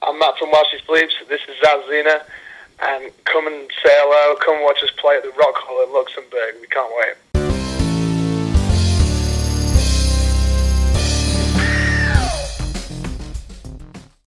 I'm Matt from Welsh Bleeps. This is Zazina, and come and say hello. Come watch us play at the Rock Hall in Luxembourg. We can't wait.